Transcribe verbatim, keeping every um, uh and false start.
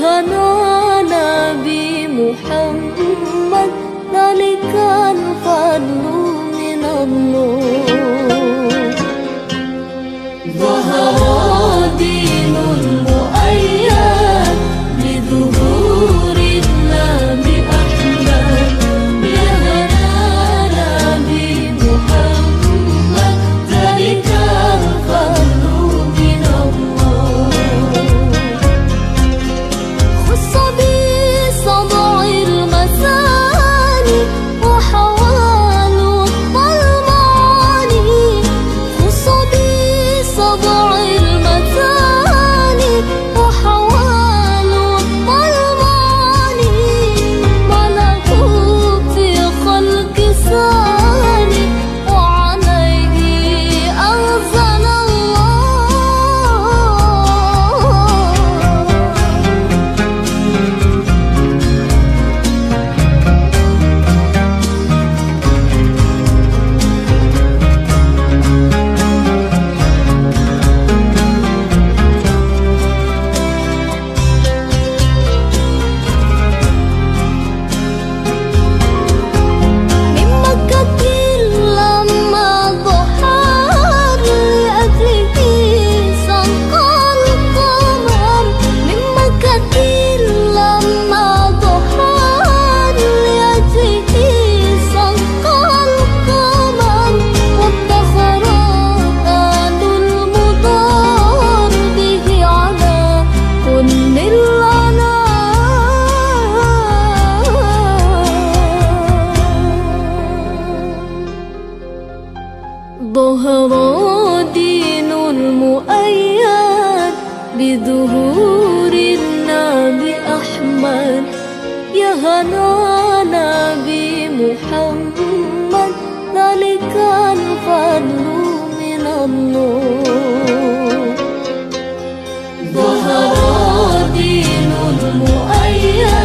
Yahanana Nabi Muhammad Dzalikal fadhlu minallah. Dzoharoddinul Muayyad bizuhurin Nabi Ahmad Yahanana Nabi Muhammad Dzalikal fadhlu minallah. Khusso bisabil maaani Wahawaa luthfal maaani. Khusso bisabil maaani Wahawaa luthfal maaani. lahu fi kholqi tsaani alaihi anzalallah. من مكة لما ظهر لأجله سنقى القمر. من مكة لما ظهر لأجله سنقى القمر. وادخر أهل المدار به على كل Dzoharoddinul Muayyad bizuhurin Nabi Ahmad Yahanana Nabi Muhammad Dzalikal fadhlu minallah. Dzoharoddinul Muayyad